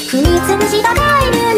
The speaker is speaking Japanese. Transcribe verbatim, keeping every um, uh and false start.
踏みつぶしたタイム